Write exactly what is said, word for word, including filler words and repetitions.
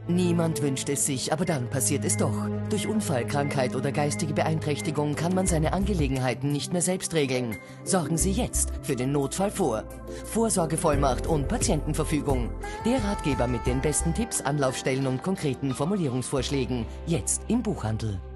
Niemand wünscht es sich, aber dann passiert es doch. Durch Unfall, Krankheit oder geistige Beeinträchtigung kann man seine Angelegenheiten nicht mehr selbst regeln. Sorgen Sie jetzt für den Notfall vor. Vorsorgevollmacht und Patientenverfügung. Der Ratgeber mit den besten Tipps, Anlaufstellen und konkreten Formulierungsvorschlägen. Jetzt im Buchhandel.